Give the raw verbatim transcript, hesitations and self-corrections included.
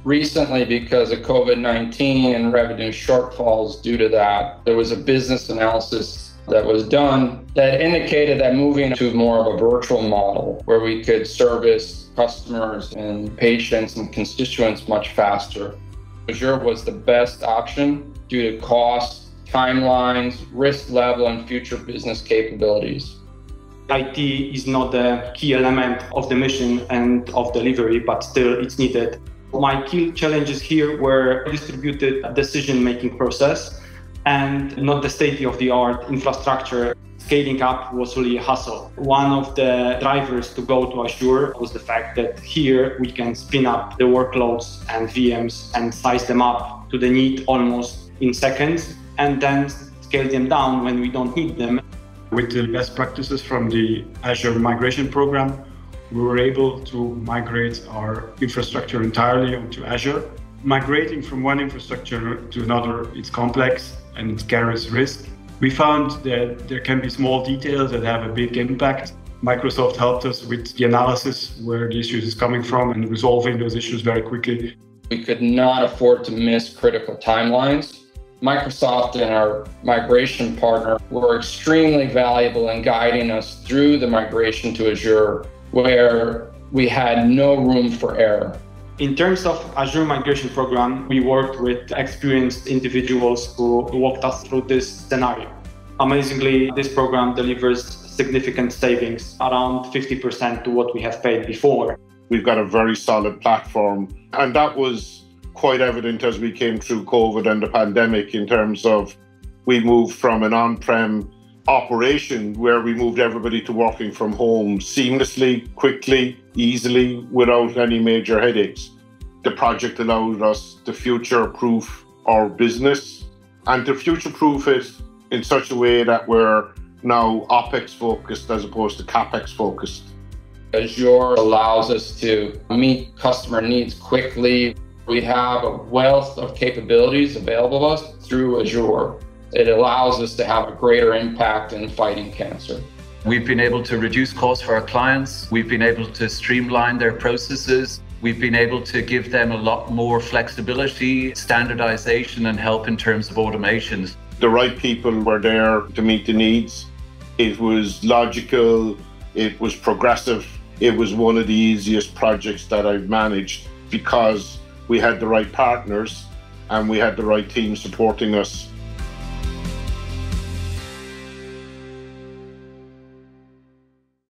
Recently, because of COVID nineteen and revenue shortfalls due to that, there was a business analysis that was done that indicated that moving to more of a virtual model where we could service customers and patients and constituents much faster. Azure was the best option due to cost, timelines, risk level, and future business capabilities. I T is not the key element of the mission and of delivery, but still it's needed. My key challenges here were distributed decision-making process and not the state-of-the-art infrastructure. Scaling up was really a hassle. One of the drivers to go to Azure was the fact that here we can spin up the workloads and V Ms and size them up to the need almost in seconds, and then scale them down when we don't need them. With the best practices from the Azure Migration Program, we were able to migrate our infrastructure entirely onto Azure. Migrating from one infrastructure to another is complex and it carries risk. We found that there can be small details that have a big impact. Microsoft helped us with the analysis where the issue is coming from and resolving those issues very quickly. We could not afford to miss critical timelines. Microsoft and our migration partner were extremely valuable in guiding us through the migration to Azure, where we had no room for error. In terms of Azure Migration Program, we worked with experienced individuals who walked us through this scenario. Amazingly, this program delivers significant savings, around fifty percent to what we have paid before. We've got a very solid platform, and that was quite evident as we came through COVID and the pandemic in terms of we moved from an on-prem operation where we moved everybody to working from home seamlessly, quickly, easily, without any major headaches. The project allowed us to future-proof our business and to future-proof it in such a way that we're now OpEx-focused as opposed to CapEx-focused. Azure allows us to meet customer needs quickly. We have a wealth of capabilities available to us through Azure. It allows us to have a greater impact in fighting cancer. We've been able to reduce costs for our clients. We've been able to streamline their processes. We've been able to give them a lot more flexibility, standardization, and help in terms of automations. The right people were there to meet the needs. It was logical. It was progressive. It was one of the easiest projects that I've managed because we had the right partners and we had the right team supporting us